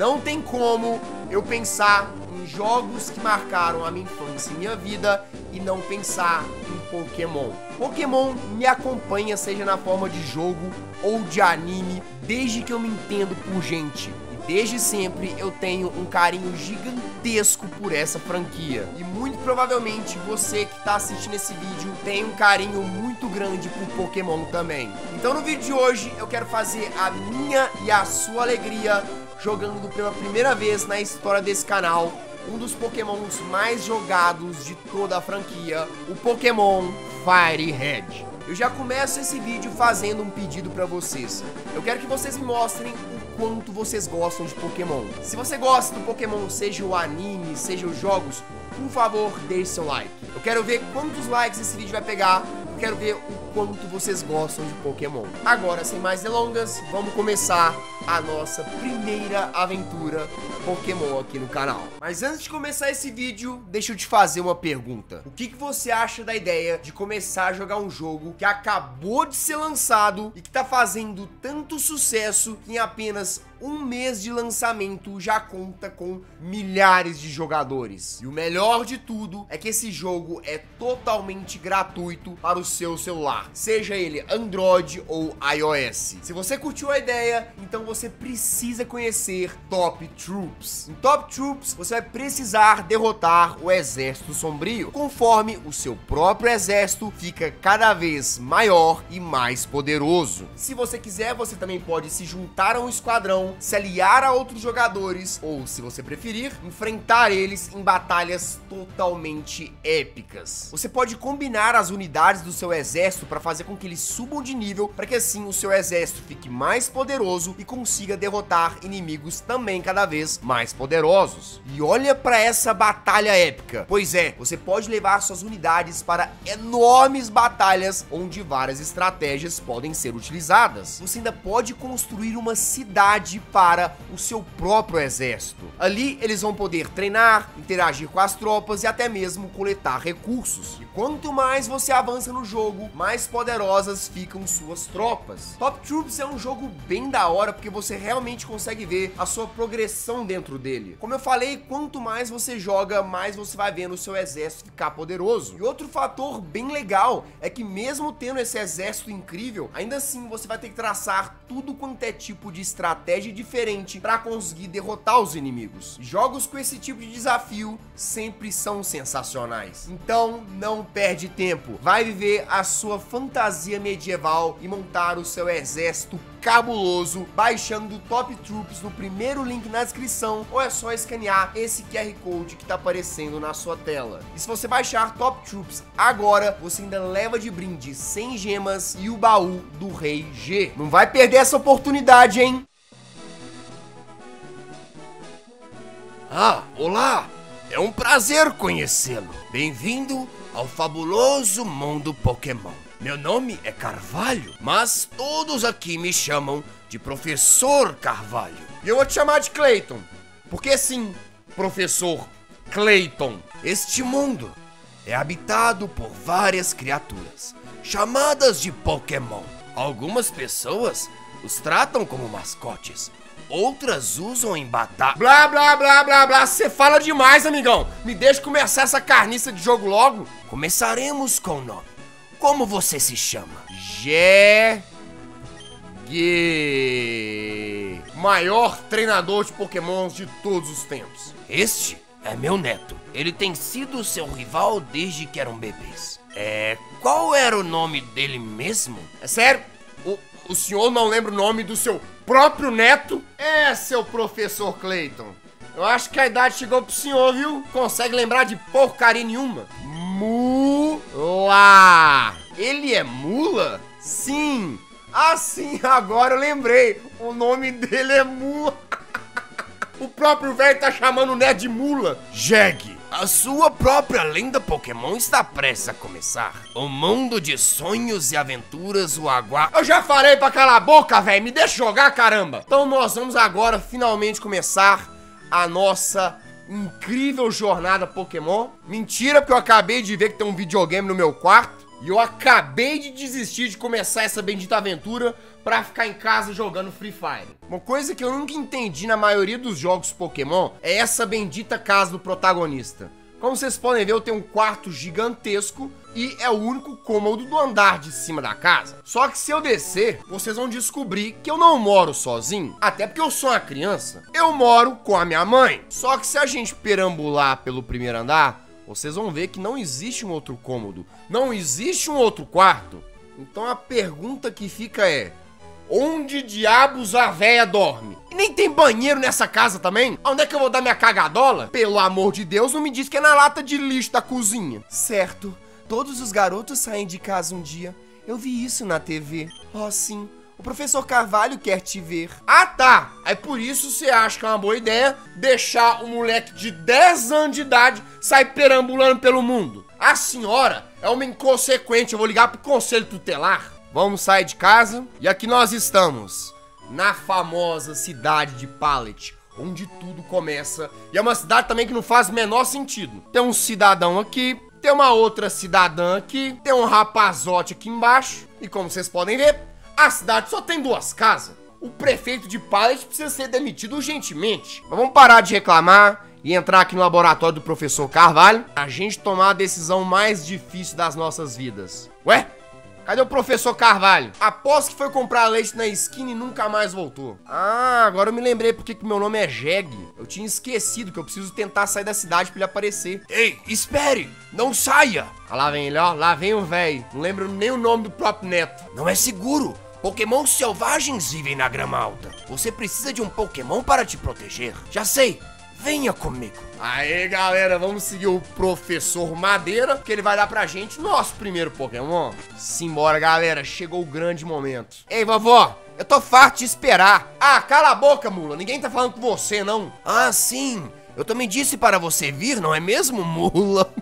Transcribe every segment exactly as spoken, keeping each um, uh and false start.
não tem como eu pensar em jogos que marcaram a minha infância e minha vida e não pensar em Pokémon. Pokémon me acompanha, seja na forma de jogo ou de anime, desde que eu me entendo por gente. Desde sempre eu tenho um carinho gigantesco por essa franquia. E muito provavelmente você que está assistindo esse vídeo tem um carinho muito grande por Pokémon também. Então no vídeo de hoje eu quero fazer a minha e a sua alegria jogando pela primeira vez na história desse canal um dos Pokémons mais jogados de toda a franquia, o Pokémon Fire Red. Eu já começo esse vídeo fazendo um pedido pra vocês. Eu quero que vocês me mostrem o quanto vocês gostam de Pokémon. Se você gosta do Pokémon, seja o anime, seja os jogos, por favor, deixe seu like. Eu quero ver quantos likes esse vídeo vai pegar. Eu quero ver o quanto vocês gostam de Pokémon. Agora, sem mais delongas, vamos começar a nossa primeira aventura Pokémon aqui no canal. Mas antes de começar esse vídeo, deixa eu te fazer uma pergunta. O que que você acha da ideia de começar a jogar um jogo que acabou de ser lançado e que tá fazendo tanto sucesso que em apenas um mês de lançamento já conta com milhares de jogadores? E o melhor de tudo é que esse jogo é totalmente gratuito para o seu celular, seja ele Android ou iOS. Se você curtiu a ideia, então você precisa conhecer Top Troops. Em Top Troops, você vai precisar derrotar o Exército Sombrio, conforme o seu próprio exército fica cada vez maior e mais poderoso. Se você quiser, você também pode se juntar a um esquadrão, se aliar a outros jogadores, ou, se você preferir, enfrentar eles em batalhas totalmente épicas. Você pode combinar as unidades do seu exército para fazer com que eles subam de nível, para que assim o seu exército fique mais poderoso e consiga derrotar inimigos também cada vez mais poderosos. E olha para essa batalha épica. Pois é, você pode levar suas unidades para enormes batalhas onde várias estratégias podem ser utilizadas. Você ainda pode construir uma cidade para o seu próprio exército. Ali eles vão poder treinar, interagir com as tropas e até mesmo coletar recursos. E quanto mais você avança no jogo, mais poderosas ficam suas tropas. Top Troops é um jogo bem da hora porque você realmente consegue ver a sua progressão dentro dele. Como eu falei, quanto mais você joga, mais você vai vendo o seu exército ficar poderoso. E outro fator bem legal é que mesmo tendo esse exército incrível, ainda assim você vai ter que traçar tudo quanto é tipo de estratégia diferente para conseguir derrotar os inimigos. Jogos com esse tipo de desafio sempre são sensacionais. Então não perde tempo, vai viver a sua fantasia medieval e montar o seu exército cabuloso baixando o Top Troops no primeiro link na descrição, ou é só escanear esse Q R Code que tá aparecendo na sua tela. E se você baixar Top Troops agora, você ainda leva de brinde cem gemas e o baú do Rei G. Não vai perder essa oportunidade, hein? Ah, olá! É um prazer conhecê-lo. Bem-vindo ao fabuloso mundo Pokémon. Meu nome é Carvalho, mas todos aqui me chamam de Professor Carvalho. E eu vou te chamar de Clayton, porque sim, Professor Clayton. Este mundo é habitado por várias criaturas, chamadas de Pokémon. Algumas pessoas os tratam como mascotes, outras usam em batalha. Blá, blá, blá, blá, blá, você fala demais, amigão. Me deixa começar essa carniça de jogo logo. Começaremos com o nome. Como você se chama? G. G. Maior treinador de Pokémons de todos os tempos. Este é meu neto. Ele tem sido seu rival desde que eram bebês. É... Qual era o nome dele mesmo? É sério? O, o senhor não lembra o nome do seu próprio neto? É, seu Professor Clayton. Eu acho que a idade chegou pro senhor, viu? Consegue lembrar de porcaria nenhuma? Mula. Ele é Mula? Sim. Ah, sim, agora eu lembrei. O nome dele é Mula. O próprio velho tá chamando o neto de Mula. Jeg, a sua própria lenda Pokémon está prestes a começar. O mundo de sonhos e aventuras o aguarda. Eu já falei pra calar a boca, velho. Me deixa jogar, caramba. Então nós vamos agora finalmente começar a nossa incrível jornada Pokémon. Mentira, porque eu acabei de ver que tem um videogame no meu quarto. E eu acabei de desistir de começar essa bendita aventura pra ficar em casa jogando Free Fire. Uma coisa que eu nunca entendi na maioria dos jogos Pokémon é essa bendita casa do protagonista. Como vocês podem ver, eu tenho um quarto gigantesco e é o único cômodo do andar de cima da casa. Só que se eu descer, vocês vão descobrir que eu não moro sozinho, até porque eu sou uma criança. Eu moro com a minha mãe. Só que se a gente perambular pelo primeiro andar, vocês vão ver que não existe um outro cômodo, não existe um outro quarto. Então a pergunta que fica é: onde diabos a véia dorme? E nem tem banheiro nessa casa também? Onde é que eu vou dar minha cagadola? Pelo amor de Deus, não me diz que é na lata de lixo da cozinha. Certo, todos os garotos saem de casa um dia. Eu vi isso na T V. Oh, sim, o professor Carvalho quer te ver. Ah, tá. Aí por isso você acha que é uma boa ideia deixar um moleque de dez anos de idade sair perambulando pelo mundo? A senhora é uma inconsequente. Eu vou ligar pro conselho tutelar. Vamos sair de casa e aqui nós estamos, na famosa cidade de Pallet, onde tudo começa. E é uma cidade também que não faz o menor sentido. Tem um cidadão aqui, tem uma outra cidadã aqui, tem um rapazote aqui embaixo. E como vocês podem ver, a cidade só tem duas casas. O prefeito de Pallet precisa ser demitido urgentemente. Mas vamos parar de reclamar e entrar aqui no laboratório do professor Carvalho, a gente tomar a decisão mais difícil das nossas vidas. Ué? Cadê o professor Carvalho? Aposto que foi comprar leite na esquina e nunca mais voltou. Ah, agora eu me lembrei porque que meu nome é Jeg. Eu tinha esquecido que eu preciso tentar sair da cidade pra ele aparecer. Ei, espere! Não saia! Ah, lá vem ele, ó. Lá vem o velho. Não lembro nem o nome do próprio neto. Não é seguro. Pokémon selvagens vivem na grama alta. Você precisa de um Pokémon para te proteger. Já sei. Venha comigo. Aê, galera, vamos seguir o professor Madeira, que ele vai dar pra gente nosso primeiro Pokémon. Simbora, galera, chegou o grande momento. Ei, vovó, eu tô farto de esperar. Ah, cala a boca, mula, ninguém tá falando com você, não. Ah, sim, eu também disse para você vir, não é mesmo, mula?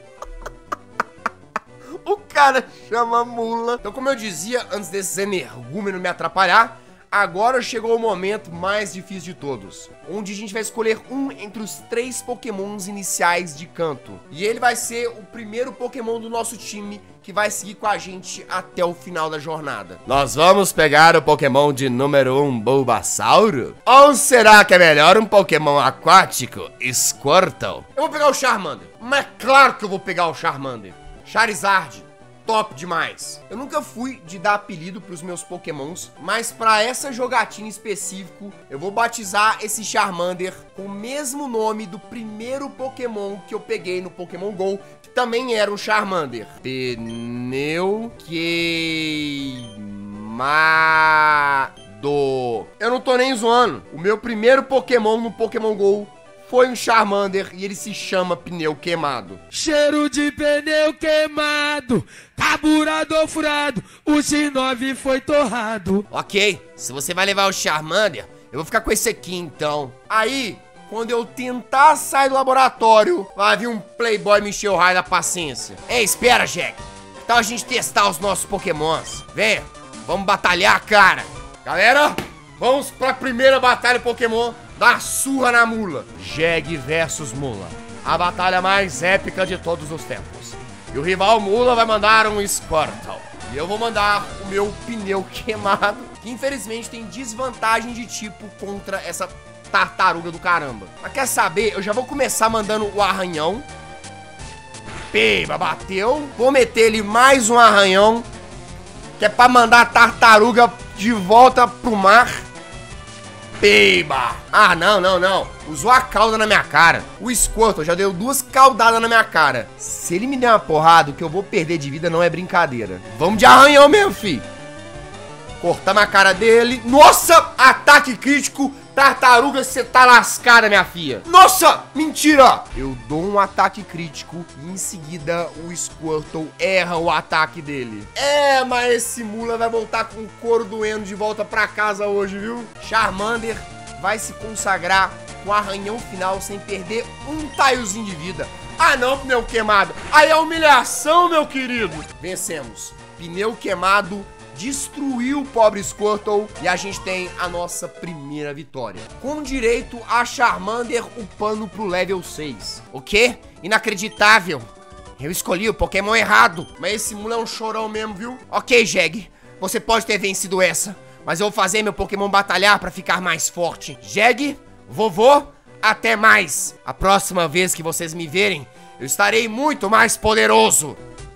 O cara chama mula. Então, como eu dizia, antes desse energúmeno me atrapalhar, agora chegou o momento mais difícil de todos, onde a gente vai escolher um entre os três Pokémons iniciais de canto. E ele vai ser o primeiro Pokémon do nosso time que vai seguir com a gente até o final da jornada. Nós vamos pegar o Pokémon de número um, Bulbasauro? Ou será que é melhor um Pokémon aquático, Squirtle? Eu vou pegar o Charmander, mas claro que eu vou pegar o Charmander. Charizard, top demais. Eu nunca fui de dar apelido pros meus Pokémons, mas pra essa jogatina específico, eu vou batizar esse Charmander com o mesmo nome do primeiro Pokémon que eu peguei no Pokémon GO, que também era um Charmander. Pneu queimado. Eu não tô nem zoando. O meu primeiro Pokémon no Pokémon GO foi um Charmander e ele se chama Pneu Queimado. Cheiro de pneu queimado, carburador furado, o X nove foi torrado. Ok, se você vai levar o Charmander, eu vou ficar com esse aqui então. Aí, quando eu tentar sair do laboratório, vai vir um playboy me encher o raio da paciência. Ei, espera, Jeg. Que tal a gente testar os nossos Pokémons? Venha, vamos batalhar, cara. Galera, vamos pra primeira batalha Pokémon. Dá surra na mula. Jeg versus mula. A batalha mais épica de todos os tempos. E o rival mula vai mandar um Squirtle. E eu vou mandar o meu Pneu Queimado, que infelizmente tem desvantagem de tipo contra essa tartaruga do caramba. Mas quer saber? Eu já vou começar mandando o arranhão. Peba, bateu. Vou meter ele mais um arranhão, que é pra mandar a tartaruga de volta pro mar. Peba! Ah, não, não, não. Usou a cauda na minha cara. O Squirtle já deu duas caudadas na minha cara. Se ele me der uma porrada, o que eu vou perder de vida não é brincadeira. Vamos de arranhão mesmo, fi. Cortamos a cara dele. Nossa! Ataque crítico. Tartaruga, você tá lascada, minha filha. Nossa! Mentira! Eu dou um ataque crítico e em seguida o Squirtle erra o ataque dele. É, mas esse mula vai voltar com o couro doendo de volta pra casa hoje, viu? Charmander vai se consagrar com o arranhão final sem perder um taiozinho de vida. Ah não, Pneu Queimado. Aí é humilhação, meu querido. Vencemos. Pneu Queimado destruiu o pobre Squirtle e a gente tem a nossa primeira vitória. Com direito a Charmander upando pro level seis. O quê? Inacreditável. Eu escolhi o Pokémon errado. Mas esse mula é um chorão mesmo, viu? Ok, Jeg, você pode ter vencido essa, mas eu vou fazer meu Pokémon batalhar pra ficar mais forte. Jeg, vovô, até mais. A próxima vez que vocês me verem, eu estarei muito mais poderoso.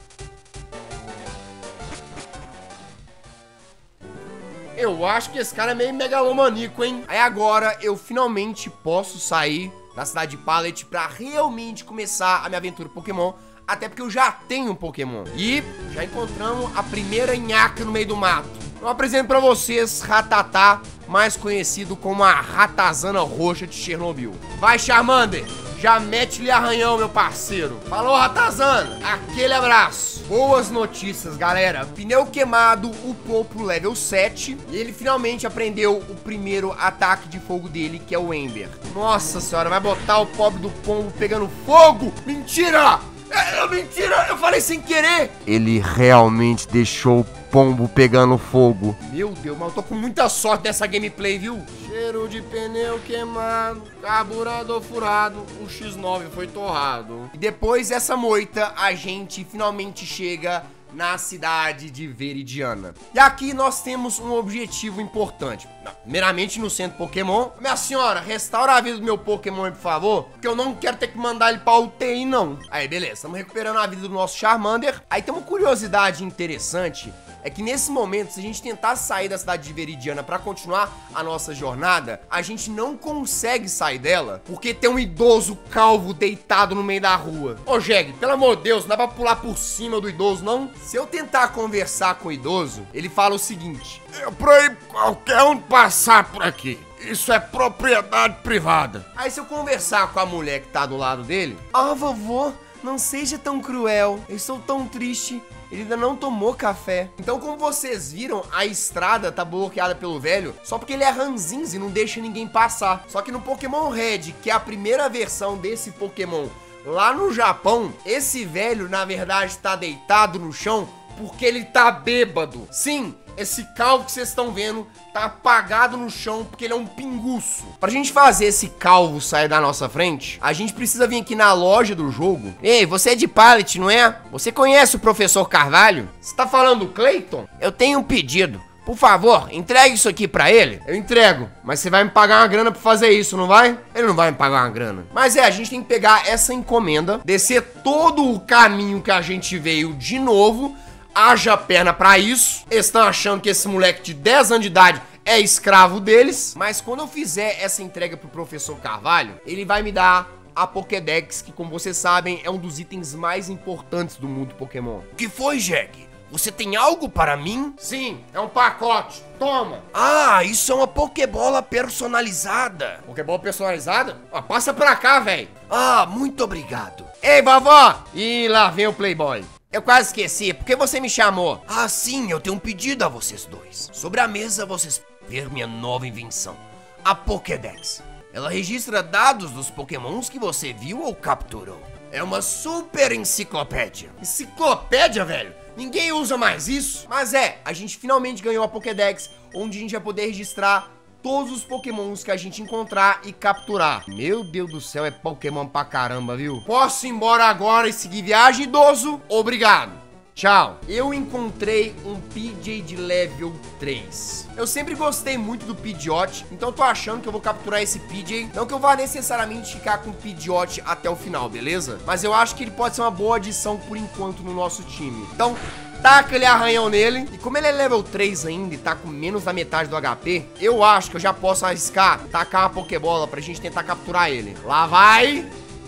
Eu acho que esse cara é meio megalomaníaco, hein? Aí agora eu finalmente posso sair da cidade de Pallet pra realmente começar a minha aventura Pokémon. Até porque eu já tenho um Pokémon. E já encontramos a primeira nhaca no meio do mato. Eu apresento pra vocês Rattata, mais conhecido como a Ratazana Roxa de Chernobyl. Vai, Charmander! Já mete-lhe arranhão, meu parceiro. Falou, Ratazana. Aquele abraço. Boas notícias, galera. Pneu queimado upou pro level sete. E ele finalmente aprendeu o primeiro ataque de fogo dele, que é o Ember. Nossa senhora, vai botar o pobre do pombo pegando fogo? Mentira! É, mentira, eu falei sem querer. Ele realmente deixou o pombo pegando fogo. Meu Deus, mas eu tô com muita sorte nessa gameplay, viu? Cheiro de pneu queimado, carburador furado, o X nove foi torrado. E depois dessa moita, a gente finalmente chega na cidade de Veridiana. E aqui nós temos um objetivo importante. Não, primeiramente no centro Pokémon. Minha senhora, restaura a vida do meu Pokémon aí, por favor, porque eu não quero ter que mandar ele pra U T I, não. Aí, beleza, estamos recuperando a vida do nosso Charmander. Aí tem uma curiosidade interessante, é que nesse momento, se a gente tentar sair da cidade de Veridiana pra continuar a nossa jornada, a gente não consegue sair dela, porque tem um idoso calvo deitado no meio da rua. Ô, Jeg, pelo amor de Deus, não dá pra pular por cima do idoso, não? Se eu tentar conversar com o idoso, ele fala o seguinte: é proíbo qualquer um passar por aqui. Isso é propriedade privada. Aí se eu conversar com a mulher que tá do lado dele: ah, vovô, não seja tão cruel, eu estou tão triste. Ele ainda não tomou café. Então, como vocês viram, a estrada tá bloqueada pelo velho só porque ele é ranzinza e não deixa ninguém passar. Só que no Pokémon Red, que é a primeira versão desse Pokémon lá no Japão, esse velho, na verdade, tá deitado no chão porque ele tá bêbado. Sim, esse calvo que vocês estão vendo tá apagado no chão porque ele é um pinguço. Pra gente fazer esse calvo sair da nossa frente, a gente precisa vir aqui na loja do jogo. Ei, você é de Pallet, não é? Você conhece o professor Carvalho? Você tá falando do Clayton? Eu tenho um pedido. Por favor, entregue isso aqui pra ele. Eu entrego, mas você vai me pagar uma grana pra fazer isso, não vai? Ele não vai me pagar uma grana. Mas é, a gente tem que pegar essa encomenda, descer todo o caminho que a gente veio de novo. Haja perna pra isso. Eles estão achando que esse moleque de dez anos de idade é escravo deles. Mas quando eu fizer essa entrega pro professor Carvalho, ele vai me dar a Pokédex, que, como vocês sabem, é um dos itens mais importantes do mundo Pokémon. O que foi, Jeg? Você tem algo para mim? Sim, é um pacote. Toma. Ah, isso é uma Pokébola personalizada. Pokébola personalizada? Ah, passa pra cá, velho. Ah, muito obrigado. Ei, vovó. Ih, lá vem o Playboy. Eu quase esqueci, por que você me chamou? Ah, sim, eu tenho um pedido a vocês dois. Sobre a mesa vocês ver minha nova invenção, a Pokédex. Ela registra dados dos Pokémons que você viu ou capturou. É uma super enciclopédia. Enciclopédia, velho? Ninguém usa mais isso. Mas é, a gente finalmente ganhou a Pokédex, onde a gente vai poder registrar todos os Pokémons que a gente encontrar e capturar. Meu Deus do céu, é Pokémon pra caramba, viu? Posso ir embora agora e seguir viagem, idoso? Obrigado. Tchau. Eu encontrei um Pidgey de level três. Eu sempre gostei muito do Pidgeot, então tô achando que eu vou capturar esse Pidgey. Não que eu vá necessariamente ficar com o Pidgeot até o final, beleza? Mas eu acho que ele pode ser uma boa adição por enquanto no nosso time. Então, taca aquele arranhão nele. E como ele é level três ainda e tá com menos da metade do H P, eu acho que eu já posso arriscar tacar uma Pokébola pra gente tentar capturar ele. Lá vai.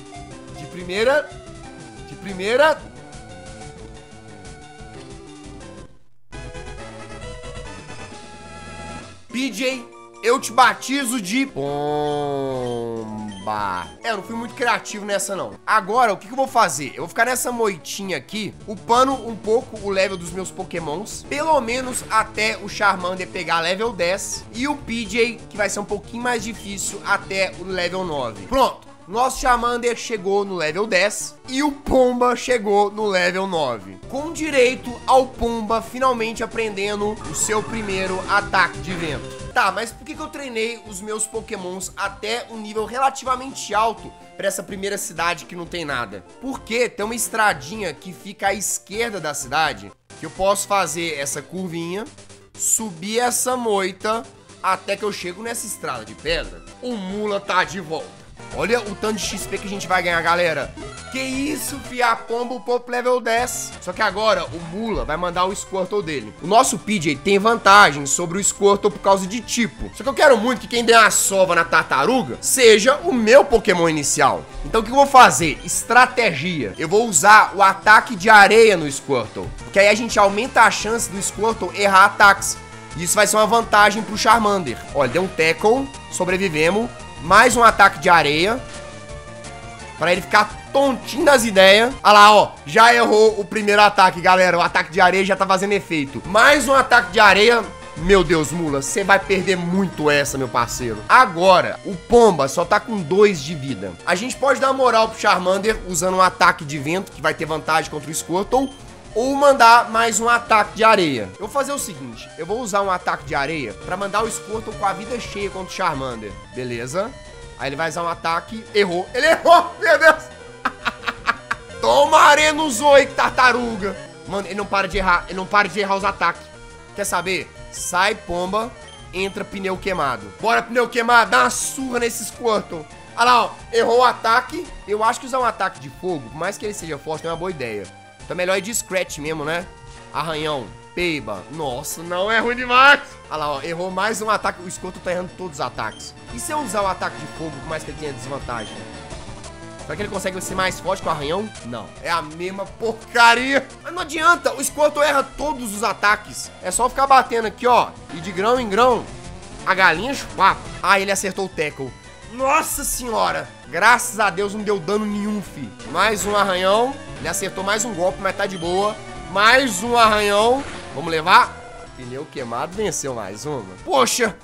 De primeira. De primeira. Pidgey, eu te batizo de Pomba. É, eu não fui muito criativo nessa, não. Agora, o que, que eu vou fazer? Eu vou ficar nessa moitinha aqui, upando um pouco o level dos meus Pokémons, pelo menos até o Charmander pegar level dez, e o Pidgey, que vai ser um pouquinho mais difícil, até o level nove. Pronto. Nosso Charmander chegou no level dez e o Pomba chegou no level nove. Com direito ao Pomba finalmente aprendendo o seu primeiro ataque de vento. Tá, mas por que que eu treinei os meus pokémons até um nível relativamente alto pra essa primeira cidade que não tem nada? Porque tem uma estradinha que fica à esquerda da cidade, que eu posso fazer essa curvinha, subir essa moita até que eu chego nessa estrada de pedra. O Mula tá de volta. Olha o tanto de X P que a gente vai ganhar, galera. Que isso, fi, a pomba upou pro level dez. Só que agora o Mula vai mandar o Squirtle dele. O nosso P J tem vantagem sobre o Squirtle por causa de tipo. Só que eu quero muito que quem der uma sova na tartaruga seja o meu Pokémon inicial. Então o que eu vou fazer? Estratégia. Eu vou usar o ataque de areia no Squirtle, porque aí a gente aumenta a chance do Squirtle errar ataques. E isso vai ser uma vantagem pro Charmander. Olha, deu um tackle, sobrevivemos. Mais um ataque de areia, pra ele ficar tontinho das ideias. Olha lá, ó, já errou o primeiro ataque, galera. O ataque de areia já tá fazendo efeito. Mais um ataque de areia. Meu Deus, Mula, você vai perder muito essa, meu parceiro. Agora, o Pomba só tá com dois de vida. A gente pode dar moral pro Charmander usando um ataque de vento, que vai ter vantagem contra o Squirtle, ou mandar mais um ataque de areia. Eu vou fazer o seguinte, eu vou usar um ataque de areia pra mandar o Squirtle com a vida cheia contra o Charmander. Beleza. Aí ele vai usar um ataque. Errou. Ele errou, meu Deus. Toma areia no Zoe, tartaruga. Mano, ele não para de errar. Ele não para de errar os ataques. Quer saber? Sai, pomba. Entra pneu queimado. Bora, pneu queimado. Dá uma surra nesse Squirtle. Olha lá, ó. Errou o ataque. Eu acho que usar um ataque de fogo, por mais que ele seja forte, não é uma boa ideia. Então é melhor ir de Scratch mesmo, né? Arranhão, peiba. Nossa, não, é ruim demais. Olha lá, ó, errou mais um ataque. O Squirtle tá errando todos os ataques. E se eu usar o ataque de fogo, por mais que ele tenha desvantagem? Será que ele consegue ser mais forte com o arranhão? Não, é a mesma porcaria. Mas não adianta, o Squirtle erra todos os ataques. É só ficar batendo aqui, ó. E de grão em grão, a galinha chupar. Ah, ele acertou o tackle. Nossa senhora, graças a Deus não deu dano nenhum, fi. Mais um arranhão. Ele acertou mais um golpe, mas tá de boa. Mais um arranhão. Vamos levar? Pneu queimado venceu mais uma. Poxa,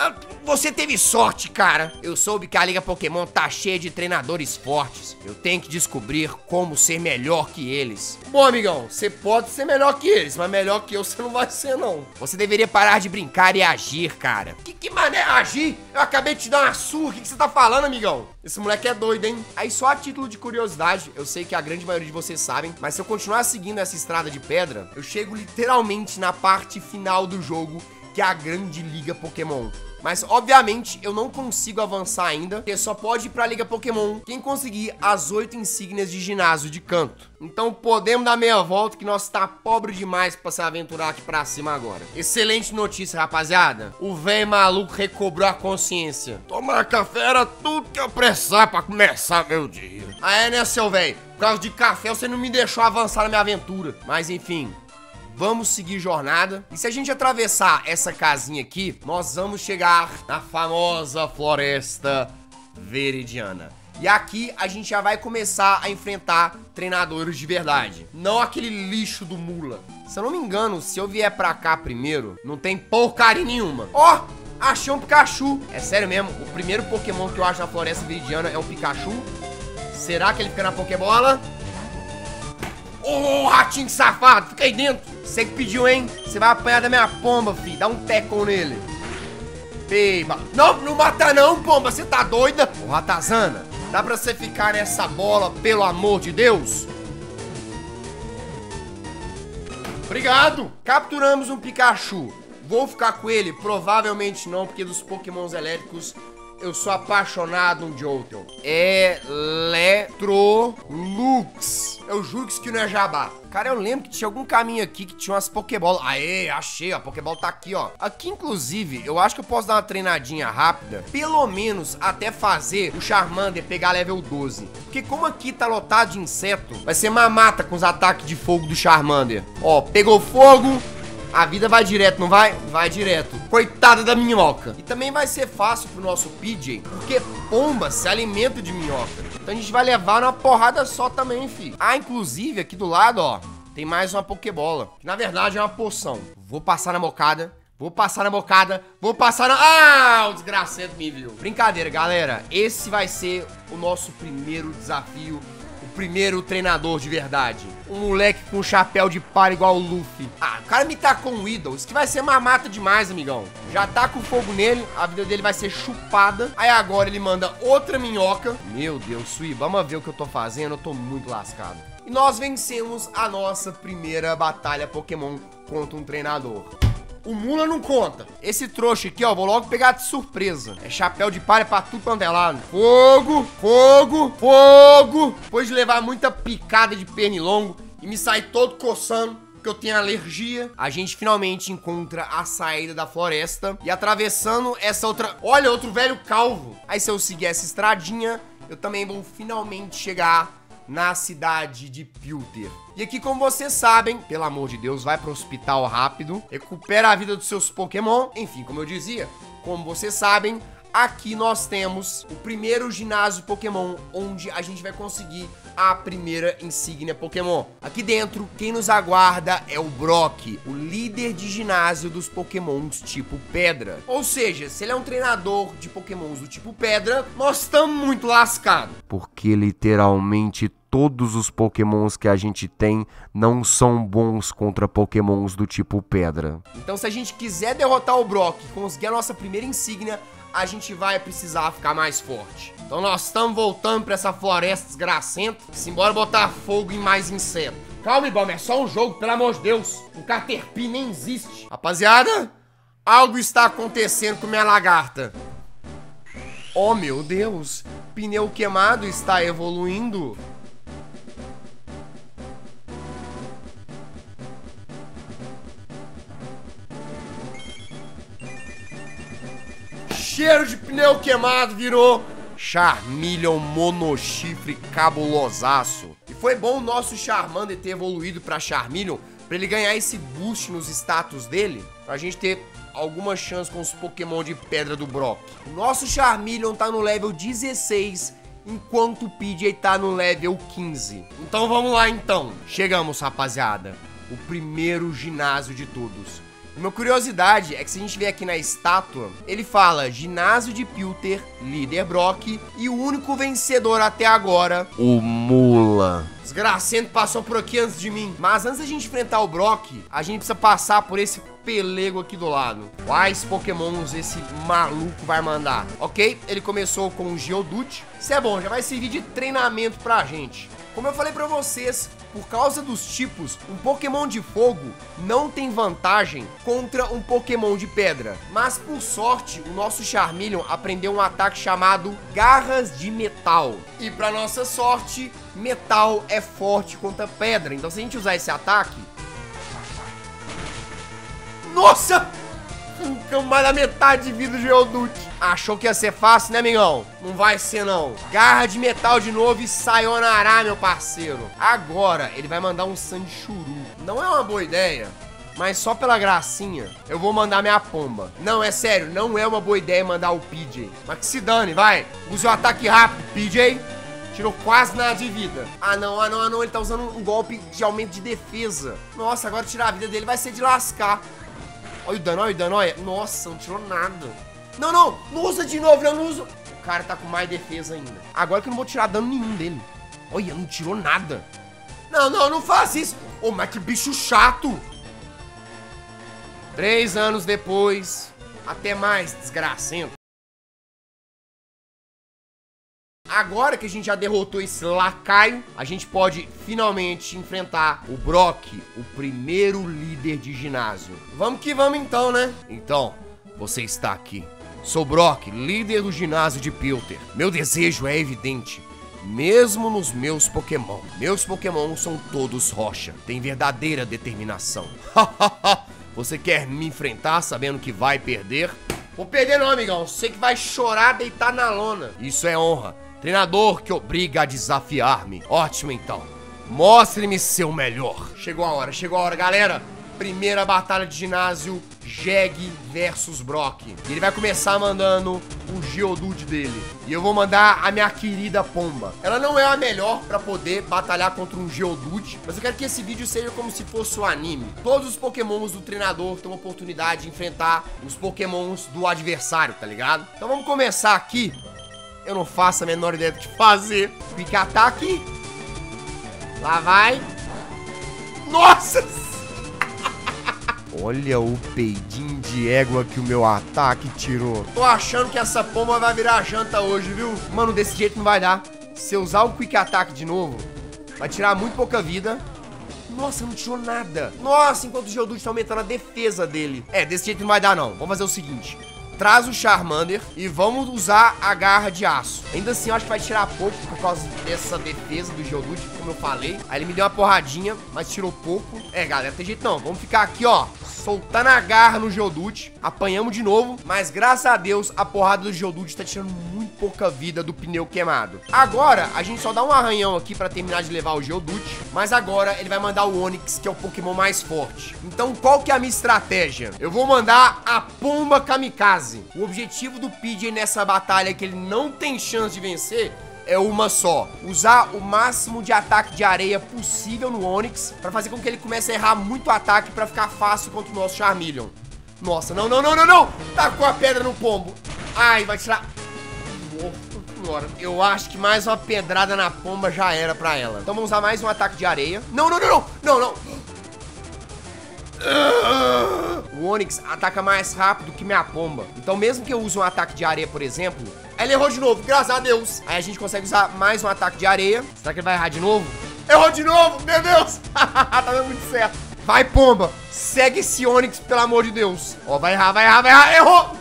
você teve sorte, cara. Eu soube que a Liga Pokémon tá cheia de treinadores fortes. Eu tenho que descobrir como ser melhor que eles. Bom, amigão, você pode ser melhor que eles, mas melhor que eu você não vai ser, não. Você deveria parar de brincar e agir, cara. Que, que mané agir? Eu acabei de te dar uma surra. O que, que você tá falando, amigão? Esse moleque é doido, hein? Aí, só a título de curiosidade, eu sei que a grande maioria de vocês sabem, mas se eu continuar seguindo essa estrada de pedra, eu chego literalmente na parte final do jogo, que é a grande Liga Pokémon. Mas, obviamente, eu não consigo avançar ainda, porque só pode ir pra Liga Pokémon quem conseguir as oito insígnias de ginásio de canto. Então, podemos dar meia volta, que nós tá pobre demais pra se aventurar aqui pra cima agora. Excelente notícia, rapaziada. O velho maluco recobrou a consciência. Tomar café era tudo que eu precisava pra começar meu dia. Ah, é, né, seu velho? Por causa de café, você não me deixou avançar na minha aventura. Mas, enfim... Vamos seguir jornada. E se a gente atravessar essa casinha aqui, nós vamos chegar na famosa Floresta Veridiana. E aqui a gente já vai começar a enfrentar treinadores de verdade. Não aquele lixo do Mula. Se eu não me engano, se eu vier pra cá primeiro, não tem porcaria nenhuma. Ó, oh, achei um Pikachu. É sério mesmo, o primeiro Pokémon que eu acho na Floresta Veridiana é um Pikachu. Será que ele fica na Pokébola? Ô, oh, ratinho safado, fica aí dentro. Você que pediu, hein? Você vai apanhar da minha pomba, filho. Dá um tackle nele. Peiba. Não, não mata não, pomba. Você tá doida? Ô, Ratazana, dá pra você ficar nessa bola, pelo amor de Deus? Obrigado. Capturamos um Pikachu. Vou ficar com ele? Provavelmente não, porque dos Pokémons elétricos... Eu sou apaixonado no Jolteon. Electrolux. Eu juro que isso aqui não é jabá. Cara, eu lembro que tinha algum caminho aqui que tinha umas Pokébolas. Aê, achei, a Pokébola tá aqui, ó. Aqui, inclusive, eu acho que eu posso dar uma treinadinha rápida. Pelo menos até fazer o Charmander pegar level doze. Porque como aqui tá lotado de inseto, vai ser mamata com os ataques de fogo do Charmander. Ó, pegou fogo... A vida vai direto, não vai? Vai direto. Coitada da minhoca. E também vai ser fácil pro nosso P J, porque pomba se alimenta de minhoca. Então a gente vai levar uma porrada só também, fi. Ah, inclusive, aqui do lado, ó, tem mais uma Pokébola. Que na verdade é uma poção. Vou passar na bocada. Vou passar na bocada. Vou passar na... Ah, o desgraçado me viu. Brincadeira, galera. Esse vai ser o nosso primeiro desafio. O o primeiro treinador de verdade. Um moleque com um chapéu de palha igual o Luffy. Ah, o cara me tacou um ídolo. Isso que vai ser mamata demais, amigão. Já tá com fogo nele, a vida dele vai ser chupada. Aí agora ele manda outra minhoca. Meu Deus, Sui, vamos ver o que eu tô fazendo. Eu tô muito lascado. E nós vencemos a nossa primeira batalha Pokémon contra um treinador. O Mula não conta. Esse trouxa aqui, ó, vou logo pegar de surpresa. É chapéu de palha pra tudo quanto é lado. Fogo, fogo, fogo. Depois de levar muita picada de pernilongo e me sair todo coçando, porque eu tenho alergia, a gente finalmente encontra a saída da floresta. E atravessando essa outra... Olha, outro velho calvo. Aí se eu seguir essa estradinha, eu também vou finalmente chegar na cidade de Pilter. E aqui, como vocês sabem, pelo amor de Deus, vai pro hospital rápido, recupera a vida dos seus Pokémon. Enfim, como eu dizia, como vocês sabem, aqui nós temos o primeiro ginásio Pokémon, onde a gente vai conseguir a primeira insígnia Pokémon. Aqui dentro, quem nos aguarda é o Brock, o líder de ginásio dos Pokémons tipo Pedra. Ou seja, se ele é um treinador de Pokémons do tipo Pedra, nós estamos muito lascados. Porque literalmente todos os Pokémons que a gente tem não são bons contra Pokémons do tipo Pedra. Então, se a gente quiser derrotar o Brock e conseguir a nossa primeira insígnia, a gente vai precisar ficar mais forte. Então nós estamos voltando pra essa floresta desgracenta. Simbora botar fogo em mais inseto. Calma, Ibama, é só um jogo, pelo amor de Deus. O Caterpie nem existe. Rapaziada, algo está acontecendo com minha lagarta. Oh, meu Deus. Pneu queimado está evoluindo. Cheiro de pneu queimado virou Charmeleon monochifre cabulosaço. E foi bom o nosso Charmander ter evoluído pra Charmeleon, pra ele ganhar esse boost nos status dele, pra gente ter alguma chance com os Pokémon de pedra do Brock. O nosso Charmeleon tá no level dezesseis, enquanto o P J tá no level quinze. Então vamos lá então. Chegamos, rapaziada. O primeiro ginásio de todos. Uma curiosidade é que se a gente ver aqui na estátua, ele fala ginásio de Pilter, líder Brock, e o único vencedor até agora, o Mula. Desgracento passou por aqui antes de mim. Mas antes da gente enfrentar o Brock, a gente precisa passar por esse pelego aqui do lado. Quais Pokémons esse maluco vai mandar? Ok, ele começou com o Geodude. Isso é bom, já vai servir de treinamento pra gente. Como eu falei pra vocês, por causa dos tipos, um Pokémon de fogo não tem vantagem contra um Pokémon de pedra. Mas por sorte, o nosso Charmeleon aprendeu um ataque chamado Garras de Metal. E pra nossa sorte, metal é forte contra pedra. Então se a gente usar esse ataque... Nossa! Arrancamos mais da metade de vida do Geodude. Achou que ia ser fácil, né, amigão? Não vai ser, não. Garra de metal de novo e sayonara, meu parceiro. Agora, ele vai mandar um Sandshuru. Não é uma boa ideia, mas só pela gracinha, eu vou mandar minha pomba. Não, é sério, não é uma boa ideia mandar o P J. Mas que se dane, vai. Use o ataque rápido, P J. Tirou quase nada de vida. Ah, não, ah, não, ah, não. Ele tá usando um golpe de aumento de defesa. Nossa, agora tirar a vida dele vai ser de lascar. Olha o dano, olha o dano, olha. Nossa, não tirou nada. Não, não, não usa de novo, não, não usa. O cara tá com mais defesa ainda. Agora que eu não vou tirar dano nenhum dele. Olha, não tirou nada. Não, não, não faz isso. Ô, oh, mas que bicho chato. Três anos depois. Até mais, desgracento. Agora que a gente já derrotou esse lacaio, a gente pode finalmente enfrentar o Brock, o primeiro líder de ginásio. Vamos que vamos então, né? Então, você está aqui. Sou Brock, líder do ginásio de Pilter. Meu desejo é evidente, mesmo nos meus Pokémon. Meus Pokémon são todos rocha, têm verdadeira determinação. Você quer me enfrentar sabendo que vai perder? Vou perder não, amigão. Você que vai chorar deitar na lona. Isso é honra. Treinador que obriga a desafiar-me. Ótimo, então. Mostre-me seu melhor. Chegou a hora, chegou a hora, galera. Primeira batalha de ginásio, Jeg versus Brock. E ele vai começar mandando o Geodude dele. E eu vou mandar a minha querida Pomba. Ela não é a melhor pra poder batalhar contra um Geodude, mas eu quero que esse vídeo seja como se fosse um anime. Todos os Pokémons do treinador têm a oportunidade de enfrentar os Pokémons do adversário, tá ligado? Então vamos começar aqui. Eu não faço a menor ideia do que fazer. Quick ataque. Lá vai. Nossa! Olha o peidinho de égua que o meu ataque tirou. Tô achando que essa pomba vai virar janta hoje, viu? Mano, desse jeito não vai dar. Se eu usar o Quick Attack de novo, vai tirar muito pouca vida. Nossa, não tirou nada. Nossa, enquanto o Geodude tá aumentando a defesa dele. É, desse jeito não vai dar, não. Vamos fazer o seguinte. Traz o Charmander e vamos usar a garra de aço. Ainda assim, eu acho que vai tirar pouco por causa dessa defesa do Geodude, como eu falei. Aí ele me deu uma porradinha, mas tirou pouco. É, galera, tem jeito não. Vamos ficar aqui, ó, soltando a garra no Geodude. Apanhamos de novo, mas graças a Deus, a porrada do Geodude tá tirando muito pouca vida do pneu queimado. Agora, a gente só dá um arranhão aqui pra terminar de levar o Geodude. Mas agora, ele vai mandar o Onix, que é o Pokémon mais forte. Então, qual que é a minha estratégia? Eu vou mandar a Pomba Kamikaze. O objetivo do P J nessa batalha que ele não tem chance de vencer é uma só. Usar o máximo de ataque de areia possível no Onix pra fazer com que ele comece a errar muito ataque pra ficar fácil contra o nosso Charmeleon. Nossa, não, não, não, não, não! Tacou a pedra no pombo. Ai, vai tirar... Nossa senhora. Eu acho que mais uma pedrada na pomba já era pra ela. Então vamos usar mais um ataque de areia. Não, não, não, não! Não, não! O Onix ataca mais rápido que minha pomba. Então mesmo que eu use um ataque de areia, por exemplo, ela errou de novo, graças a Deus. Aí a gente consegue usar mais um ataque de areia. Será que ele vai errar de novo? Errou de novo, meu Deus. Tá dando muito certo. Vai, pomba, segue esse Onix, pelo amor de Deus. Ó, vai errar, vai errar, vai errar. Errou.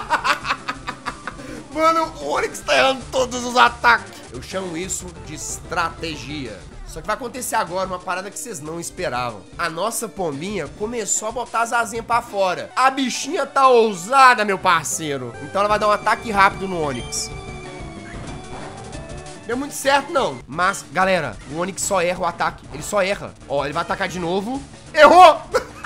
Mano, o Onix tá errando todos os ataques. Eu chamo isso de estratégia. Só que vai acontecer agora uma parada que vocês não esperavam. A nossa pombinha começou a botar as asinhas pra fora. A bichinha tá ousada, meu parceiro. Então ela vai dar um ataque rápido no Onix. Deu muito certo, não. Mas, galera, o Onix só erra o ataque. Ele só erra. Ó, ele vai atacar de novo. Errou!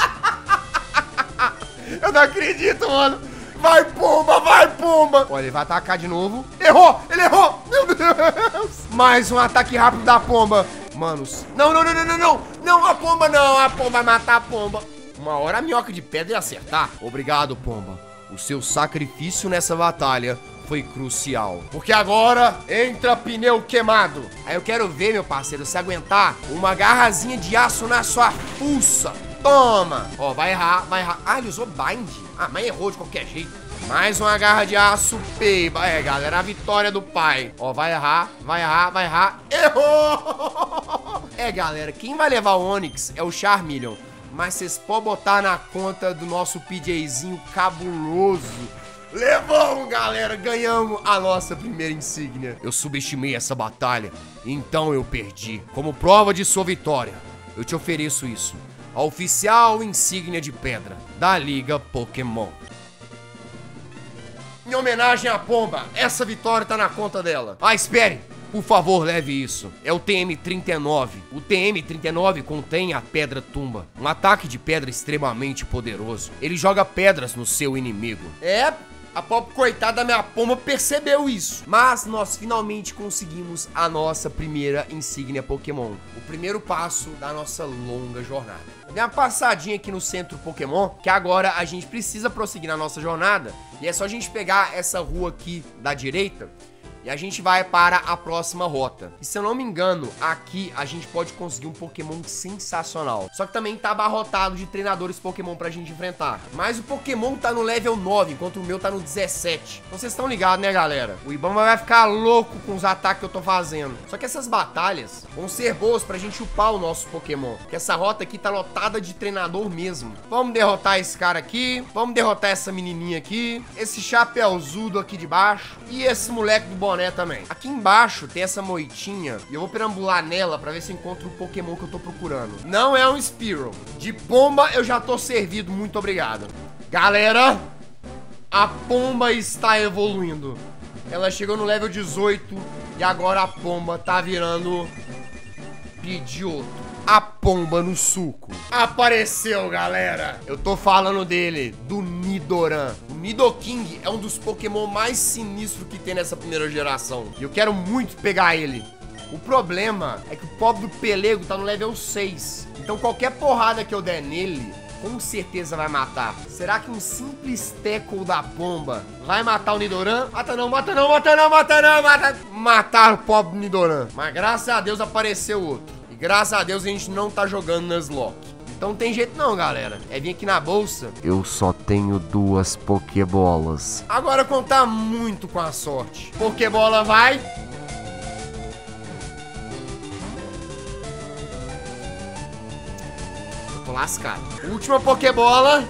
Eu não acredito, mano. Vai, pomba, vai, pomba. Olha, ele vai atacar de novo. Errou, ele errou. Meu Deus. Mais um ataque rápido da pomba. Manos, não, não, não, não, não, não, não, a pomba não, a pomba vai matar a pomba. Uma hora a minhoca de pedra ia acertar. Obrigado, pomba. O seu sacrifício nessa batalha foi crucial. Porque agora entra pneu queimado. Aí eu quero ver, meu parceiro, se aguentar uma garrazinha de aço na sua fuça. Toma. Ó, vai errar, vai errar. Ah, ele usou bind. Ah, mas errou de qualquer jeito. Mais uma garra de aço, peiba. É, galera, a vitória do pai. Ó, vai errar, vai errar, vai errar. Errou! É, galera, quem vai levar o Onix é o Charmeleon. Mas vocês podem botar na conta do nosso PJzinho cabuloso. Levamos, galera, ganhamos a nossa primeira insígnia. Eu subestimei essa batalha, então eu perdi. Como prova de sua vitória, eu te ofereço isso. A oficial insígnia de pedra da Liga Pokémon. Em homenagem à pomba, essa vitória tá na conta dela. Ah, espere, por favor, leve isso. É o T M trinta e nove. O T M trinta e nove contém a Pedra Tumba, um ataque de pedra extremamente poderoso. Ele joga pedras no seu inimigo. É, a pobre coitada da minha pomba percebeu isso. Mas nós finalmente conseguimos a nossa primeira insígnia Pokémon. O primeiro passo da nossa longa jornada. Eu dei uma passadinha aqui no centro Pokémon, que agora a gente precisa prosseguir na nossa jornada. E é só a gente pegar essa rua aqui da direita e a gente vai para a próxima rota. E se eu não me engano, aqui a gente pode conseguir um Pokémon sensacional. Só que também tá abarrotado de treinadores Pokémon pra gente enfrentar. Mas o Pokémon tá no level nove, enquanto o meu tá no dezessete. Então vocês estão ligados, né, galera? O Ibama vai ficar louco com os ataques que eu tô fazendo. Só que essas batalhas vão ser boas pra gente upar o nosso Pokémon. Porque essa rota aqui tá lotada de treinador mesmo. Vamos derrotar esse cara aqui. Vamos derrotar essa menininha aqui. Esse chapeuzudo aqui de baixo. E esse moleque do boné também. Aqui embaixo tem essa moitinha e eu vou perambular nela pra ver se eu encontro o Pokémon que eu tô procurando. Não é um Spearow. De pomba eu já tô servido, muito obrigado. Galera, a pomba está evoluindo. Ela chegou no level dezoito e agora a pomba tá virando Pidgeotto. A pomba no suco. Apareceu, galera. Eu tô falando dele, do Nidoran. O Nidoking é um dos Pokémon mais sinistros que tem nessa primeira geração. E eu quero muito pegar ele. O problema é que o pobre do pelego tá no level seis. Então qualquer porrada que eu der nele, com certeza vai matar. Será que um simples tackle da pomba vai matar o Nidoran? Mata não, mata não, mata não, mata não, mata... Matar o pobre Nidoran. Mas graças a Deus apareceu outro. graças a Deus a gente não tá jogando Nuzlocke. Então não tem jeito não, galera. É vir aqui na bolsa. Eu só tenho duas Pokébolas. Agora contar muito com a sorte. Pokébola vai. Eu tô lascado. Última Pokébola.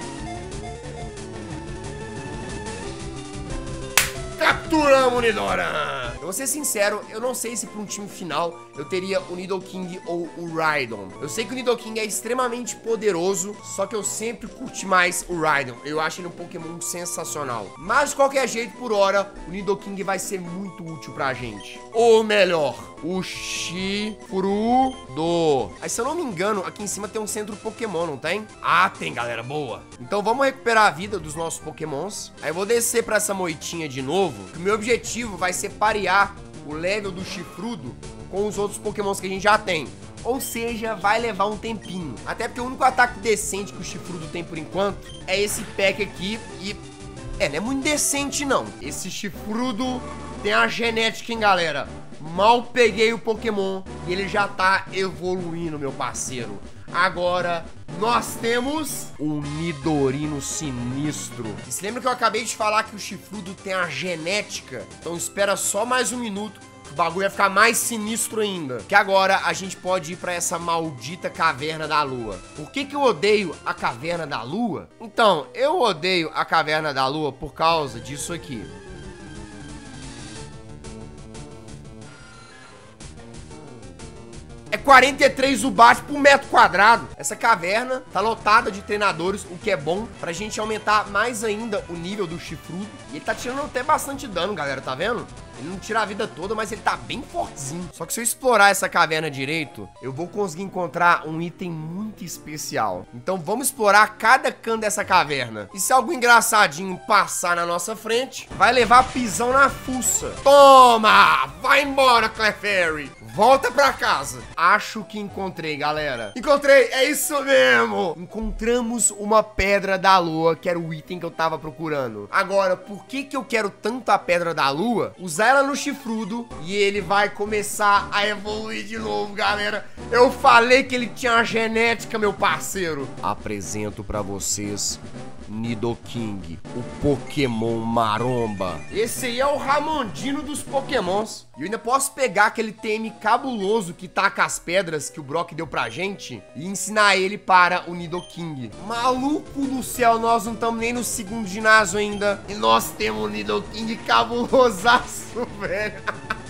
Capturamos o Nidora! Eu vou ser sincero, eu não sei se pra um time final eu teria o Nidoking ou o Rhydon. Eu sei que o Nidoking é extremamente poderoso, só que eu sempre curti mais o Rhydon. Eu acho ele um Pokémon sensacional. Mas de qualquer jeito, por hora, o Nidoking vai ser muito útil pra gente. Ou melhor, o Chifrudo. Aí, se eu não me engano, aqui em cima tem um centro Pokémon, não tem? Ah, tem, galera, boa. Então vamos recuperar a vida dos nossos Pokémons. Aí eu vou descer pra essa moitinha de novo, que o meu objetivo vai ser parear o level do Chifrudo com os outros Pokémons que a gente já tem. Ou seja, vai levar um tempinho. Até porque o único ataque decente que o Chifrudo tem por enquanto é esse pack aqui. E é, não é muito decente não. Esse Chifrudo tem a genética, hein, galera. Mal peguei o Pokémon e ele já tá evoluindo, meu parceiro. Agora nós temos um Nidorino sinistro. E se lembra que eu acabei de falar que o Chifrudo tem a genética? Então espera só mais um minuto, que o bagulho vai ficar mais sinistro ainda. Que agora a gente pode ir pra essa maldita Caverna da Lua. Por que que eu odeio a Caverna da Lua? Então, eu odeio a Caverna da Lua por causa disso aqui. É quarenta e três Zubat por metro quadrado. Essa caverna tá lotada de treinadores, o que é bom pra gente aumentar mais ainda o nível do Chifrudo. E ele tá tirando até bastante dano, galera, tá vendo? Ele não tira a vida toda, mas ele tá bem fortezinho. Só que se eu explorar essa caverna direito, eu vou conseguir encontrar um item muito especial. Então vamos explorar cada canto dessa caverna. E se algum engraçadinho passar na nossa frente, vai levar pisão na fuça. Toma! Vai embora, Clefairy! Volta pra casa. Acho que encontrei, galera. Encontrei, é isso mesmo. Encontramos uma Pedra da Lua, que era o item que eu tava procurando. Agora, por que que eu quero tanto a Pedra da Lua? Usar ela no Chifrudo e ele vai começar a evoluir de novo, galera. Eu falei que ele tinha uma genética, meu parceiro. Apresento pra vocês Nidoking, o Pokémon maromba. Esse aí é o Ramondino dos Pokémons. E eu ainda posso pegar aquele T M cabuloso que taca as pedras que o Brock deu pra gente e ensinar ele para o Nidoking. Maluco do céu, nós não estamos nem no segundo ginásio ainda. E nós temos o Nidoking cabulosaço, velho.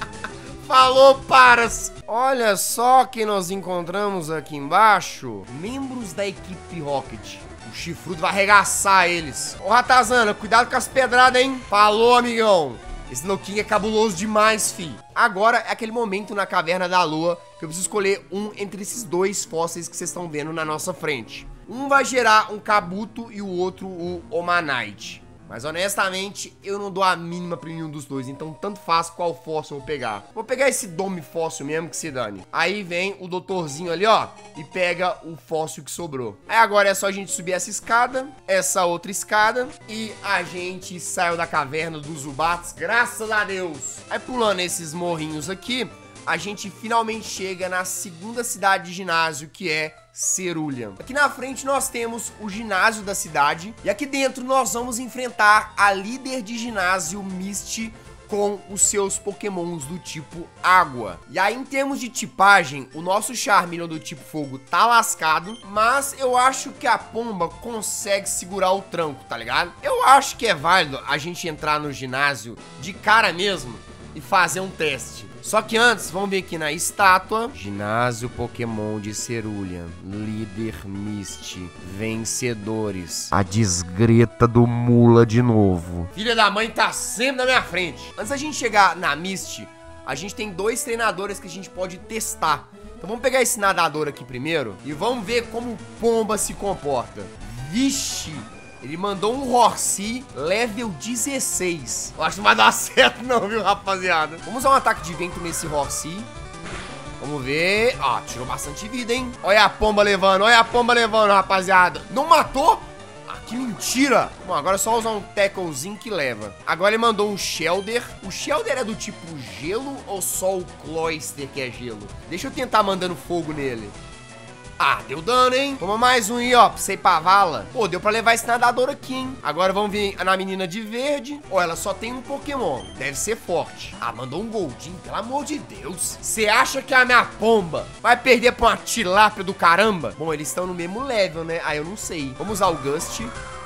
Falou, paras! Olha só quem nós encontramos aqui embaixo. Membros da equipe Rocket. O Chifrudo vai arregaçar eles. Ô, Ratazana, cuidado com as pedradas, hein? Falou, amigão. Esse Nidoking é cabuloso demais, fi. Agora é aquele momento na Caverna da Lua que eu preciso escolher um entre esses dois fósseis que vocês estão vendo na nossa frente. Um vai gerar um Kabuto e o outro o Omanite. Mas honestamente, eu não dou a mínima pra nenhum dos dois, então tanto faz qual fóssil eu vou pegar. Vou pegar esse Dome Fóssil mesmo, que se dane. Aí vem o doutorzinho ali, ó, e pega o fóssil que sobrou. Aí agora é só a gente subir essa escada, essa outra escada, e a gente saiu da caverna dos Zubats, graças a Deus. Aí pulando esses morrinhos aqui, a gente finalmente chega na segunda cidade de ginásio, que é Cerulean. Aqui na frente nós temos o ginásio da cidade e aqui dentro nós vamos enfrentar a líder de ginásio, Misty, com os seus pokémons do tipo água. E aí em termos de tipagem, o nosso Charmeleon do tipo fogo tá lascado, mas eu acho que a Pomba consegue segurar o tranco, tá ligado? Eu acho que é válido a gente entrar no ginásio de cara mesmo e fazer um teste. Só que antes, vamos ver aqui na estátua. Ginásio Pokémon de Cerulean. Líder Misty. Vencedores. A desgreta do Mula de novo. Filha da mãe tá sempre na minha frente. Antes da gente chegar na Misty, a gente tem dois treinadores que a gente pode testar. Então vamos pegar esse nadador aqui primeiro e vamos ver como o Pomba se comporta. Vixe! Ele mandou um Horsea level dezesseis. Eu acho que não vai dar certo não, viu, rapaziada? Vamos usar um ataque de vento nesse Horsea. Vamos ver. Ó, tirou bastante vida, hein? Olha a Pomba levando, olha a Pomba levando, rapaziada. Não matou? Ah, Que mentira! Bom, agora é só usar um tacklezinho que leva. Agora ele mandou um Shelder. O Shelder é do tipo gelo ou só o Cloyster que é gelo? Deixa eu tentar mandando fogo nele. Ah, deu dano, hein? Toma mais um aí, ó, pra você ir pra vala. Pô, deu pra levar esse nadador aqui, hein? Agora vamos vir na menina de verde. Ó, ela só tem um Pokémon. Deve ser forte. Ah, mandou um Goldin, pelo amor de Deus. Você acha que a minha pomba vai perder pra uma tilápia do caramba? Bom, eles estão no mesmo level, né? Ah, eu não sei. Vamos usar o Gust.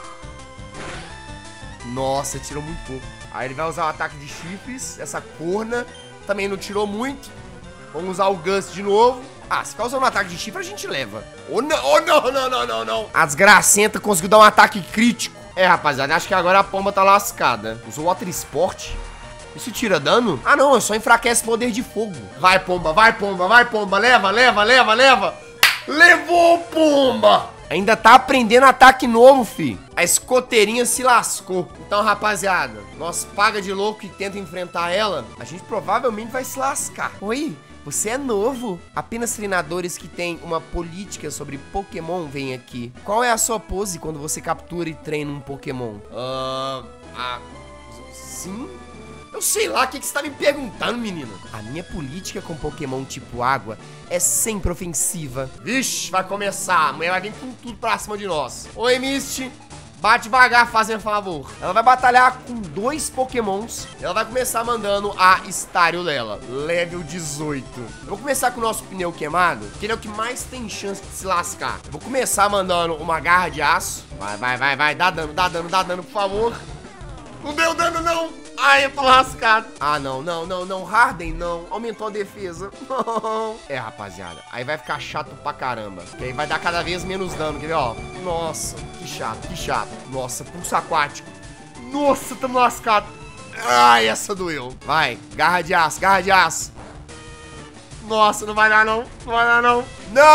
Nossa, tirou muito pouco. Aí ele vai usar o ataque de chifres. Essa corna também não tirou muito. Vamos usar o Gust de novo. Ah, se ficar usando um ataque de chifre, a gente leva. Oh, não, oh, não, não, não, não, não. A desgracenta conseguiu dar um ataque crítico. É, rapaziada, acho que agora a pomba tá lascada. Usou Water Sport. Isso tira dano? Ah, não, só enfraquece poder de fogo. Vai, pomba, vai, pomba, vai, pomba. Leva, leva, leva, leva. Levou, pomba. Ainda tá aprendendo ataque novo, fi. A escoteirinha se lascou. Então, rapaziada, nós paga de louco e tenta enfrentar ela, a gente provavelmente vai se lascar. Oi? Você é novo? Apenas treinadores que têm uma política sobre Pokémon vêm aqui. Qual é a sua pose quando você captura e treina um Pokémon? Ah... Uh, ah... Sim? Eu sei lá, o que, que você tá me perguntando, menino? A minha política com Pokémon tipo água é sempre ofensiva. Vixe, vai começar. A mulher vai vir com tudo pra cima de nós. Oi, Misty. Bate devagar, fazendo favor. Ela vai batalhar com dois Pokémons. Ela vai começar mandando a Staryu dela, level dezoito. Eu vou começar com o nosso pneu queimado, que ele é o que mais tem chance de se lascar. Eu vou começar mandando uma garra de aço. Vai, vai, vai, vai. Dá dano, dá dano, dá dano, por favor. Não deu dano, não. Ai, eu tô lascado. Ah, não, não, não, não. Harden, não. Aumentou a defesa. Não. É, rapaziada. Aí vai ficar chato pra caramba. Que aí vai dar cada vez menos dano. Quer ver, ó? Nossa, que chato, que chato. Nossa, pulso aquático. Nossa, tamo lascado. Ai, essa doeu. Vai, garra de aço, garra de aço. Nossa, não vai dar não. Não vai dar não.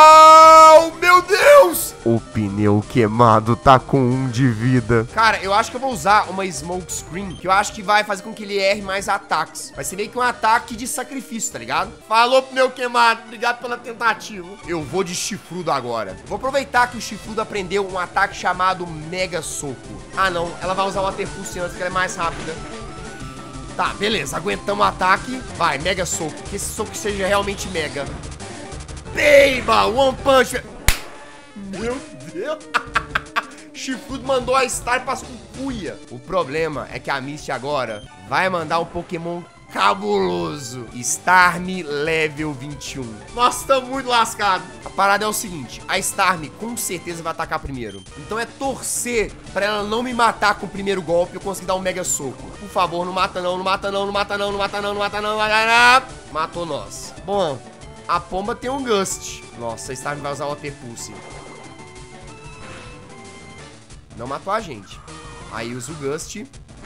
Não, meu Deus. O pneu queimado tá com um de vida. Cara, eu acho que eu vou usar uma Smoke Screen, que eu acho que vai fazer com que ele erre mais ataques. Vai ser meio que um ataque de sacrifício, tá ligado? Falou, pneu queimado. Obrigado pela tentativa. Eu vou de chifrudo agora. Vou aproveitar que o chifrudo aprendeu um ataque chamado Mega Soco. Ah, não. Ela vai usar o Water Pulse antes, que ela é mais rápida. Tá, beleza. Aguentamos o ataque. Vai, Mega Soco. Que esse soco seja realmente mega. Peiba! One Punch! Meu Deus! Chifrudo mandou a Star pra cucuia. O problema é que a Misty agora vai mandar um Pokémon cabuloso. Starmie level vinte e um. Nossa, tá muito lascado. A parada é o seguinte, a Starmie com certeza vai atacar primeiro. Então é torcer pra ela não me matar com o primeiro golpe e eu conseguir dar um mega soco. Por favor, não mata não, não mata não, não mata não, não mata não, não mata não, não mata não. Matou nós. Bom, a pomba tem um Gust. Nossa, a Starmie vai usar o Water Pulse. Não matou a gente. Aí usa o Gust.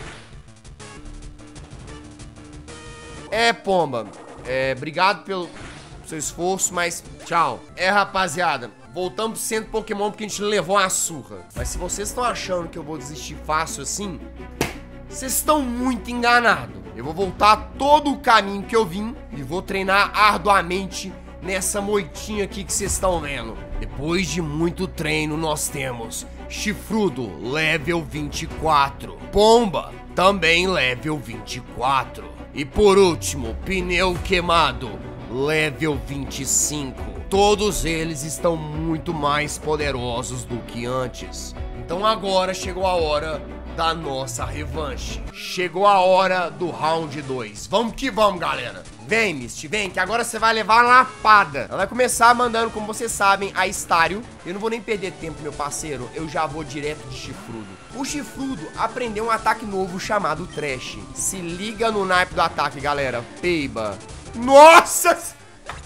É, pomba. É, obrigado pelo seu esforço, mas tchau. É, rapaziada, voltamos pro centro Pokémon porque a gente levou uma surra. Mas se vocês estão achando que eu vou desistir fácil assim, vocês estão muito enganados. Eu vou voltar todo o caminho que eu vim e vou treinar arduamente nessa moitinha aqui que vocês estão vendo. Depois de muito treino, nós temos Chifrudo, level vinte e quatro. Pomba, também level vinte e quatro. E por último, Pneu Queimado, level vinte e cinco. Todos eles estão muito mais poderosos do que antes. Então agora chegou a hora da nossa revanche. Chegou a hora do round dois. Vamos que vamos, galera. Vem, Misty, vem, que agora você vai levar uma lapada. Ela vai começar mandando, como vocês sabem, a Staryu. Eu não vou nem perder tempo, meu parceiro. Eu já vou direto de Chifrudo. O Chifrudo aprendeu um ataque novo chamado Trash. Se liga no naipe do ataque, galera. Peiba. Nossa!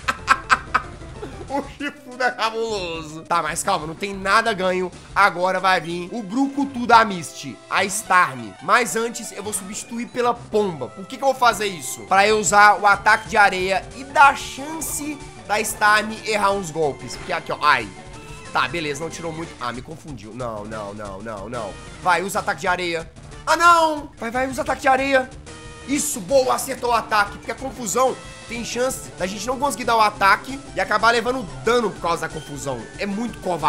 O Chifrudo é cabuloso. Tá, mas calma, não tem nada ganho. Agora vai vir o Brucutu da Misty, a Starmie. Mas antes eu vou substituir pela Pomba. Por que que eu vou fazer isso? Pra eu usar o ataque de areia e dar chance da Starmie errar uns golpes. Porque aqui, ó, ai. Tá, beleza, não tirou muito. Ah, me confundiu. Não, não, não, não, não. Vai, usa ataque de areia. Ah, não! Vai, vai, usa ataque de areia. Isso, boa, acertou o ataque. Porque a confusão tem chance da gente não conseguir dar o ataque e acabar levando dano por causa da confusão. É muito covarde.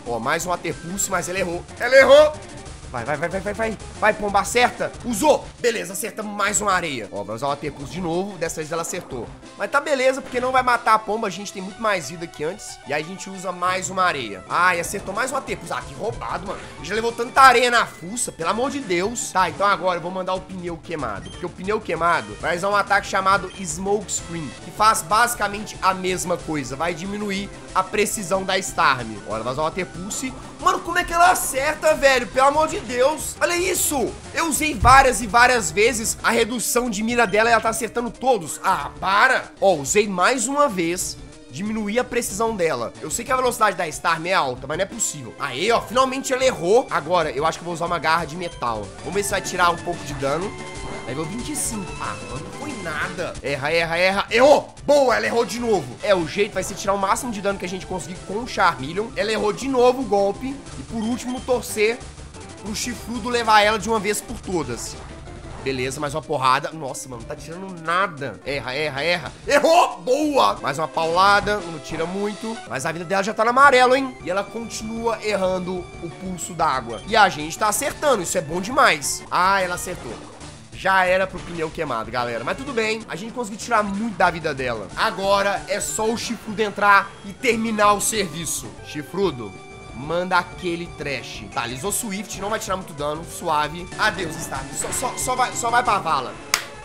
Ó, mais um Water Pulse, mas ela errou. Ela errou! Vai, vai, vai, vai, vai, vai. Vai, pomba, acerta. Usou. Beleza, acertamos mais uma areia. Ó, vai usar o Water Pulse de novo. Dessa vez ela acertou. Mas tá beleza, porque não vai matar a pomba. A gente tem muito mais vida que antes. E aí a gente usa mais uma areia. Ai, acertou mais um Water Pulse. Ah, que roubado, mano. Já levou tanta areia na fuça, pelo amor de Deus. Tá, então agora eu vou mandar o pneu queimado. Porque o pneu queimado vai usar um ataque chamado Smoke Screen, que faz basicamente a mesma coisa. Vai diminuir a precisão da Starmie. Olha, vai usar o Water Pulse. Mano, como é que ela acerta, velho? Pelo amor de Deus. Olha isso. Eu usei várias e várias vezes a redução de mira dela e ela tá acertando todos. Ah, para. Ó, usei mais uma vez. Diminuir a precisão dela. Eu sei que a velocidade da Starmie é alta, mas não é possível. Aí, ó, finalmente ela errou. Agora, eu acho que eu vou usar uma garra de metal. Vamos ver se vai tirar um pouco de dano. Level vinte e cinco. Ah, mano, não foi nada. Erra, erra, erra. Errou! Boa, ela errou de novo. É, o jeito vai ser tirar o máximo de dano que a gente conseguir com o Charmeleon. Ela errou de novo o golpe. E por último, torcer pro Chifrudo levar ela de uma vez por todas. Beleza, mais uma porrada. Nossa, mano, não tá tirando nada. Erra, erra, erra. Errou! Boa! Mais uma paulada. Não tira muito. Mas a vida dela já tá no amarelo, hein? E ela continua errando o pulso d'água. E a gente tá acertando. Isso é bom demais. Ah, ela acertou. Já era pro pneu queimado, galera. Mas tudo bem, a gente conseguiu tirar muito da vida dela. Agora é só o Chifrudo entrar e terminar o serviço. Chifrudo, manda aquele trash. Tá, alisou Swift, não vai tirar muito dano, suave. Adeus, Starmie, só, só, só, vai, só vai pra vala.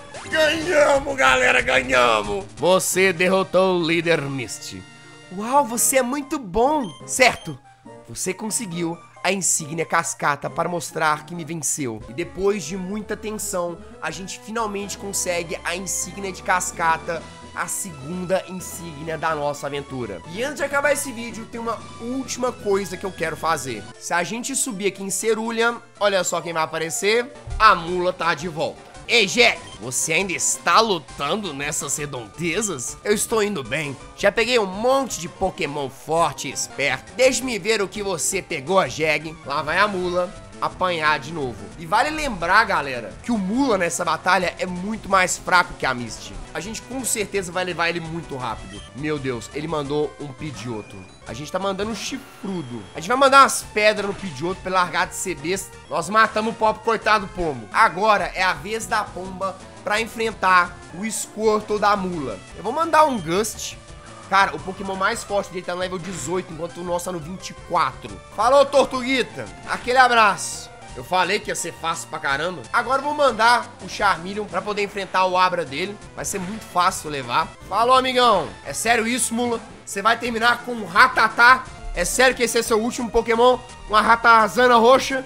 Ganhamos, galera, ganhamos. Você derrotou o líder Misty. Uau, você é muito bom. Certo, você conseguiu a insígnia cascata para mostrar que me venceu. E depois de muita tensão, a gente finalmente consegue a insígnia de cascata, a segunda insígnia da nossa aventura. E antes de acabar esse vídeo, tem uma última coisa que eu quero fazer. Se a gente subir aqui em Cerulean, olha só quem vai aparecer. A mula tá de volta. Ei, Jack, você ainda está lutando nessas redondezas? Eu estou indo bem. Já peguei um monte de Pokémon forte e esperto. Deixe-me ver o que você pegou, Jeg. Lá vai a mula apanhar de novo. E vale lembrar, galera, que o Mula nessa batalha é muito mais fraco que a Misty. A gente com certeza vai levar ele muito rápido. Meu Deus, ele mandou um Pidgeotto. A gente tá mandando um Chifrudo. A gente vai mandar umas pedras no Pidgeotto pra largar de ser besta. Nós matamos o pobre coitado pombo. Agora é a vez da pomba pra enfrentar o Squirtle da mula. Eu vou mandar um Gust. Cara, o Pokémon mais forte dele tá no level dezoito, enquanto o nosso tá no vinte e quatro. Falou, Tortuguita. Aquele abraço. Eu falei que ia ser fácil pra caramba. Agora eu vou mandar o Charmeleon pra poder enfrentar o Abra dele. Vai ser muito fácil levar. Falou, amigão. É sério isso, mula? Você vai terminar com um Rattata? É sério que esse é seu último Pokémon? Uma Ratazana roxa?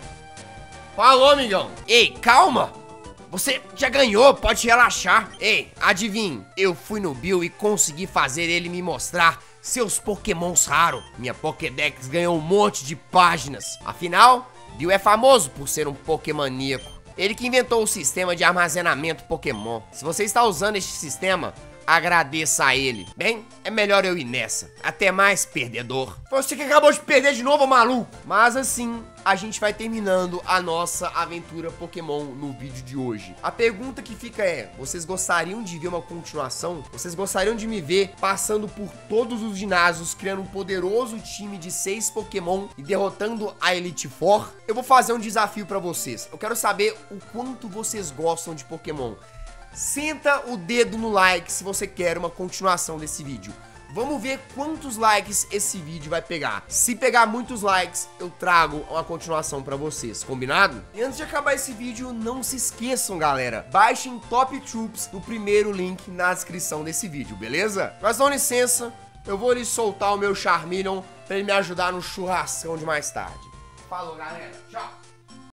Falou, amigão. Ei, calma. Você já ganhou, pode relaxar. Ei, adivinhe, eu fui no Bill e consegui fazer ele me mostrar seus Pokémons raros. Minha Pokédex ganhou um monte de páginas. Afinal, Bill é famoso por ser um Pokémoníaco. Ele que inventou o sistema de armazenamento Pokémon. Se você está usando este sistema, agradeça a ele. Bem, é melhor eu ir nessa. Até mais, perdedor. Você que acabou de perder de novo, maluco. Mas assim, a gente vai terminando a nossa aventura Pokémon no vídeo de hoje. A pergunta que fica é, vocês gostariam de ver uma continuação? Vocês gostariam de me ver passando por todos os ginásios, criando um poderoso time de seis Pokémon e derrotando a Elite Four? Eu vou fazer um desafio pra vocês. Eu quero saber o quanto vocês gostam de Pokémon. Senta o dedo no like se você quer uma continuação desse vídeo. Vamos ver quantos likes esse vídeo vai pegar. Se pegar muitos likes, eu trago uma continuação pra vocês, combinado? E antes de acabar esse vídeo, não se esqueçam, galera. Baixem Top Troops no primeiro link na descrição desse vídeo, beleza? Mas dão licença, eu vou lhe soltar o meu Charmeleon pra ele me ajudar no churrascão de mais tarde. Falou, galera. Tchau.